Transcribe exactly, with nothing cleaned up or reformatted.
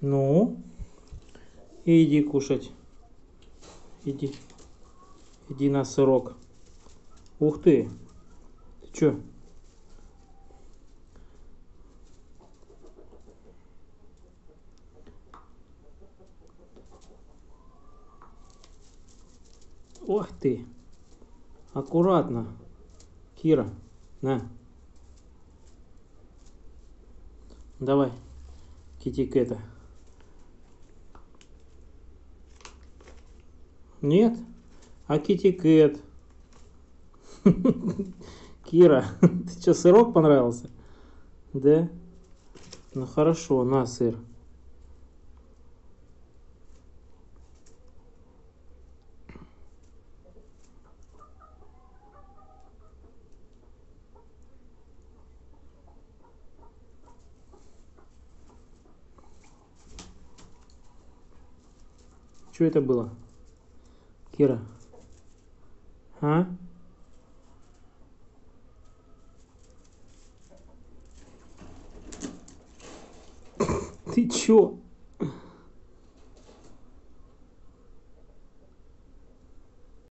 Ну, иди кушать. Иди. Иди на сырок. Ух ты. Ты чё? Ох ты. Аккуратно. Кира, на. Давай. Китикета. Нет? А китикет? Кира, ты что, сырок понравился? Да? Ну хорошо, на сыр. Что это было? Кира? А? Ты чё?